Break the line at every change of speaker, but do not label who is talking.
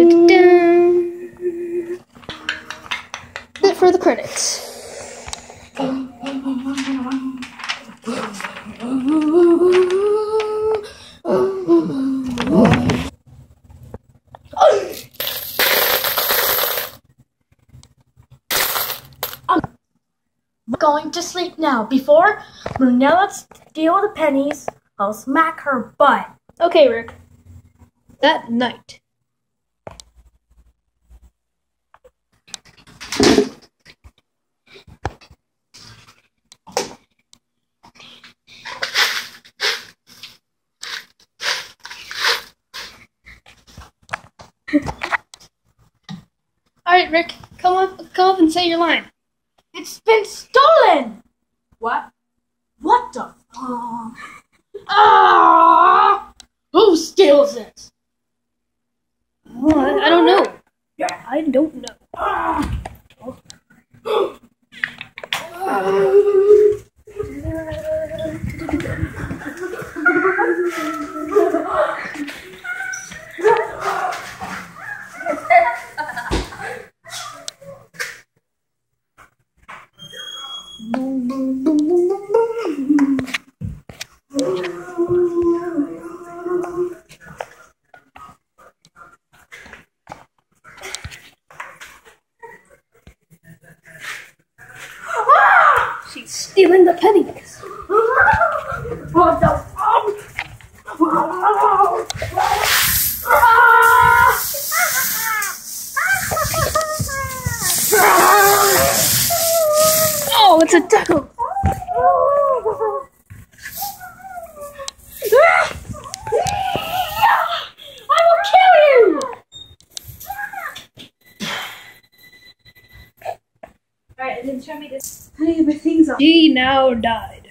It for the credits.
I'm going to sleep now. Before Brunella steals the pennies, I'll smack her butt.
Okay, Rick. That night. Alright, Rick, come up and say your line.
It's been stolen! What? What the fuck? Ah! Who steals it?
I don't know. I don't know. She's stealing the pennies.
What the fuck?
Oh, it's a tackle.
I will kill you! Alright, and then show me this. How do you get my things off?
She now dies.